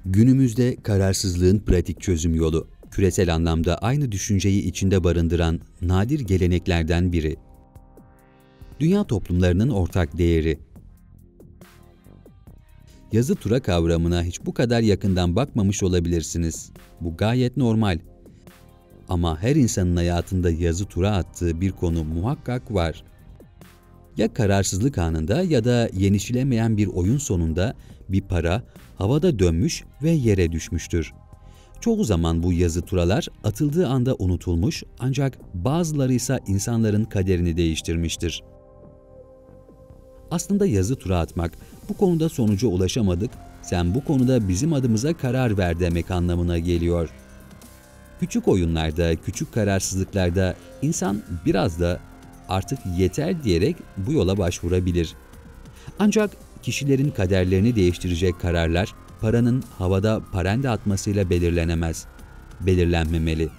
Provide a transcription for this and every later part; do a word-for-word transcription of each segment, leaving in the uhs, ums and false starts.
Günümüzde kararsızlığın pratik çözüm yolu, küresel anlamda aynı düşünceyi içinde barındıran nadir geleneklerden biri. Dünya toplumlarının ortak değeri. Yazı tura kavramına hiç bu kadar yakından bakmamış olabilirsiniz. Bu gayet normal. Ama her insanın hayatında yazı tura attığı bir konu muhakkak var. Ya kararsızlık anında ya da yenişilemeyen bir oyun sonunda bir para havada dönmüş ve yere düşmüştür. Çoğu zaman bu yazı turalar atıldığı anda unutulmuş, ancak bazıları ise insanların kaderini değiştirmiştir. Aslında yazı tura atmak, bu konuda sonuca ulaşamadık, sen bu konuda bizim adımıza karar ver demek anlamına geliyor. Küçük oyunlarda, küçük kararsızlıklarda insan biraz da artık yeter diyerek bu yola başvurabilir. Ancak kişilerin kaderlerini değiştirecek kararlar, paranın havada parende atmasıyla belirlenemez, belirlenmemeli.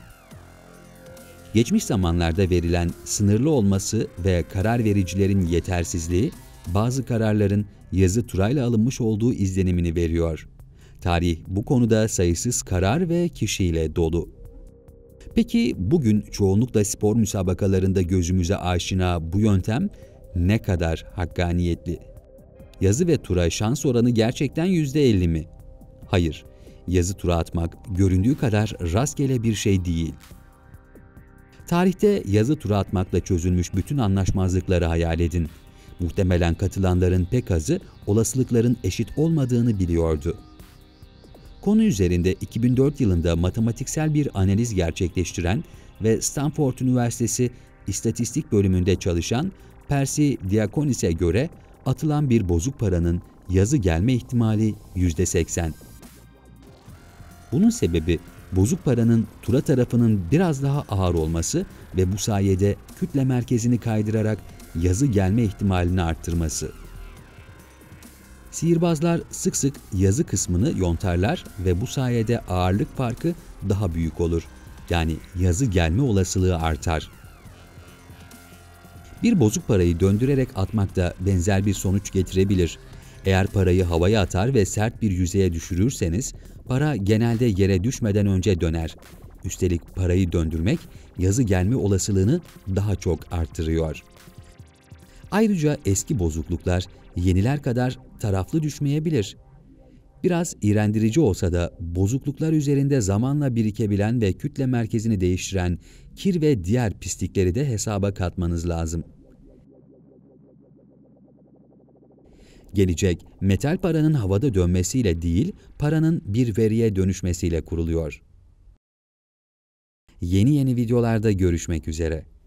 Geçmiş zamanlarda verilen sınırlı olması ve karar vericilerin yetersizliği, bazı kararların yazı turayla alınmış olduğu izlenimini veriyor. Tarih bu konuda sayısız karar ve kişiyle dolu. Peki bugün çoğunlukla spor müsabakalarında gözümüze aşina bu yöntem ne kadar hakkaniyetli? Yazı ve tura şans oranı gerçekten yüzde elli mi? Hayır, yazı tura atmak göründüğü kadar rastgele bir şey değil. Tarihte yazı tura atmakla çözülmüş bütün anlaşmazlıkları hayal edin. Muhtemelen katılanların pek azı olasılıkların eşit olmadığını biliyordu. Konu üzerinde iki bin dört yılında matematiksel bir analiz gerçekleştiren ve Stanford Üniversitesi İstatistik bölümünde çalışan Percy Diakonis'e göre atılan bir bozuk paranın yazı gelme ihtimali yüzde seksen. Bunun sebebi bozuk paranın tura tarafının biraz daha ağır olması ve bu sayede kütle merkezini kaydırarak yazı gelme ihtimalini arttırması. Sihirbazlar sık sık yazı kısmını yontarlar ve bu sayede ağırlık farkı daha büyük olur. Yani yazı gelme olasılığı artar. Bir bozuk parayı döndürerek atmak da benzer bir sonuç getirebilir. Eğer parayı havaya atar ve sert bir yüzeye düşürürseniz, para genelde yere düşmeden önce döner. Üstelik parayı döndürmek yazı gelme olasılığını daha çok arttırıyor. Ayrıca eski bozukluklar yeniler kadar taraflı düşmeyebilir. Biraz iğrendirici olsa da bozukluklar üzerinde zamanla birikebilen ve kütle merkezini değiştiren kir ve diğer pislikleri de hesaba katmanız lazım. Gelecek, metal paranın havada dönmesiyle değil, paranın bir veriye dönüşmesiyle kuruluyor. Yeni yeni videolarda görüşmek üzere.